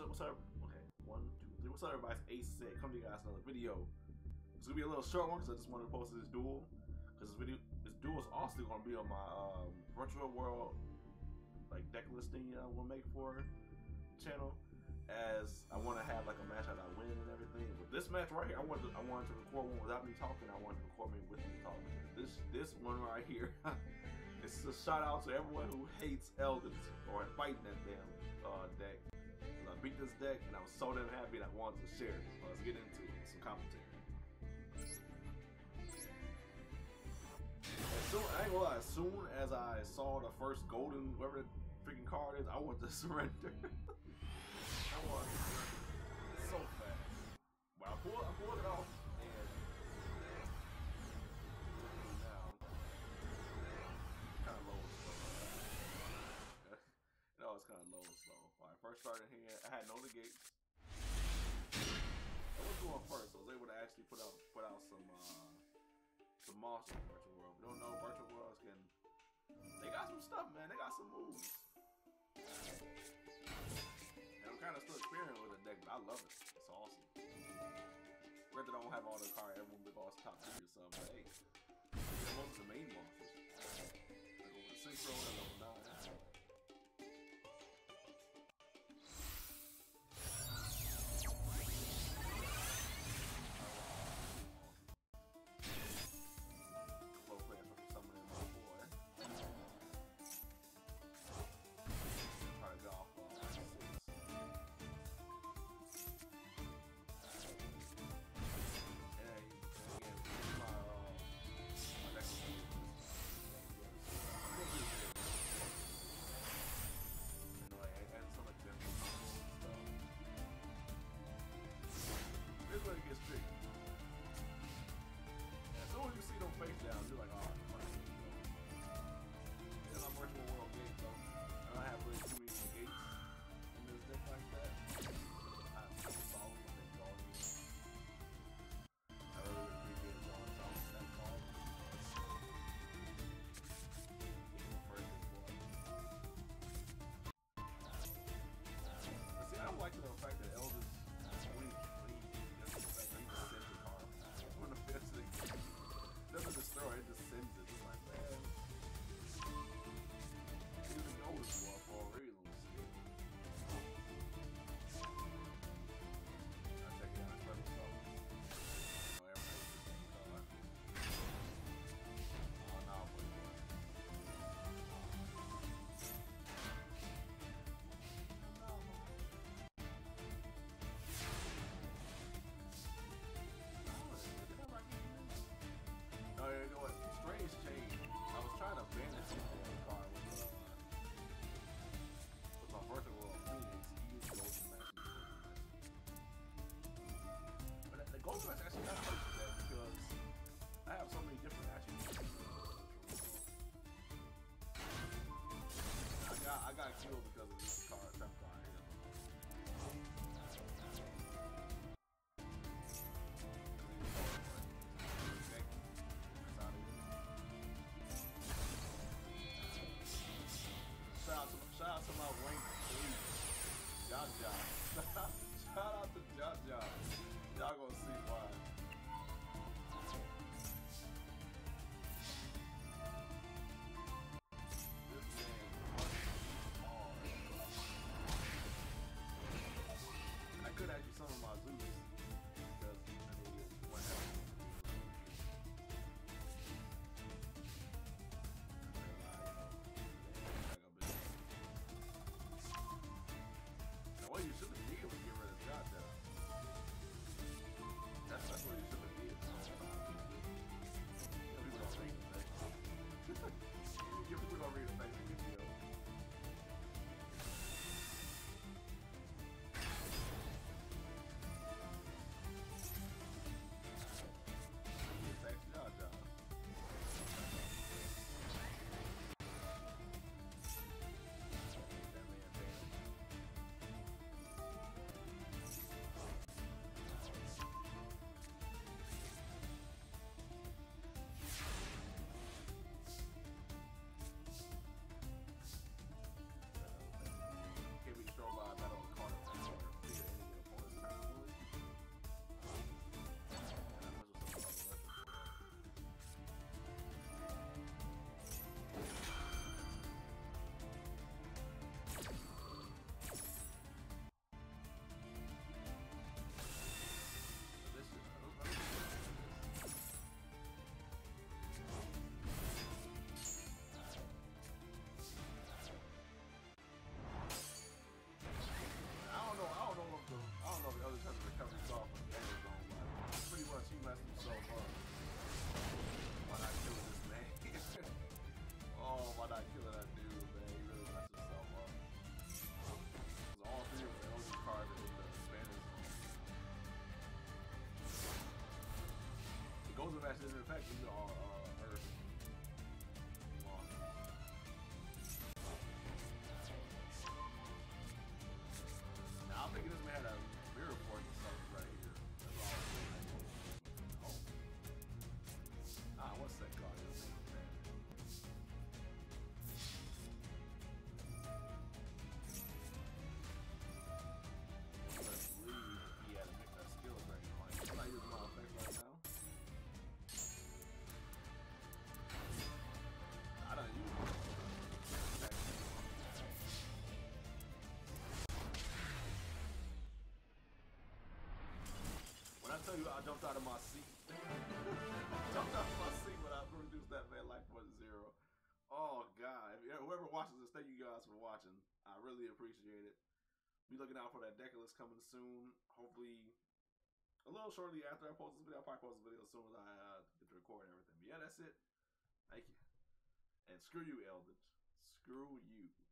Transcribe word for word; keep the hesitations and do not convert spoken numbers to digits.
up? What's up? Okay, one, two, three. What's up, everybody? It's Ace said. Come to you guys another video. It's gonna be a little short one because I just wanted to post this duel. Because this video, this duel is also gonna be on my um, virtual world like deck listing I will make for the channel. As I want to have like a match that I win and everything. But this match right here, I wanted to, I wanted to record one without me talking. I wanted to record me with me talking. This this one right here. It's a shout out to everyone who hates elditch or fighting that damn uh, deck. I beat this deck and I was so damn happy that I wanted to share it. So let's get into it. Some commentary. As soon, I ain't gonna lie, as soon as I saw the first golden, whatever the freaking card is, I want to surrender. I want to surrender so fast. But I pulled, I pulled it off and now kind of low and slow. You know, it's kind of low and slow. When I first started here, I had no negates. I was going first, so I was able to actually put out put out some uh, some monsters in virtual world. If you don't know, virtual worlds can they got some stuff, man. They got some moves. And I'm kind of still experimenting with the deck, but I love it. It's awesome. Granted, I don't have all the cards, everyone big boss top three or something, but hey, they're most of the main monsters. Like over the synchro and level nine. This way it gets tricky. As soon as you see them face down, you're like, oh, I'm fine. It's my virtual world game, though. I don't have really too many gates in this deck like that. I have to follow what they call it. I really appreciate it on top of that call. But see, I don't like the fact that Elders doesn't destroy, it just sends it. It's like, man, you even know it's war for a reason. I check it out, it's pretty slow. You know, everything's the same color. Oh, no, but Oh, you know what? Strange change. I was trying to banish the card with, uh, with my virtual world Phoenix. He used Golden Master. But the Golden Master actually kind of hurts that because I have so many different attributes. I got I got killed because of this card, trap card here. Shout out to my rank three, Yugioh. Shout out to Yugioh. Y'all gonna see why. This man is hard. I could actually summon my Zeus because I mean one happened. What you should have did was get rid of Yugioh. That's didn't affect you all uh, Earth. Well, now I'm thinking this man had a mirror force or something right here. That's all I'm thinking. Oh. Ah, what's that called? I tell you, I jumped out of my seat. Jumped out of my seat when I produced that man Life point zero. Oh God! Whoever watches this, thank you guys for watching. I really appreciate it. Be looking out for that deck list coming soon. Hopefully, a little shortly after I post this video. I'll probably post this video as soon as I uh, get to record and everything. But yeah, that's it. Thank you. And screw you, elditch. Screw you.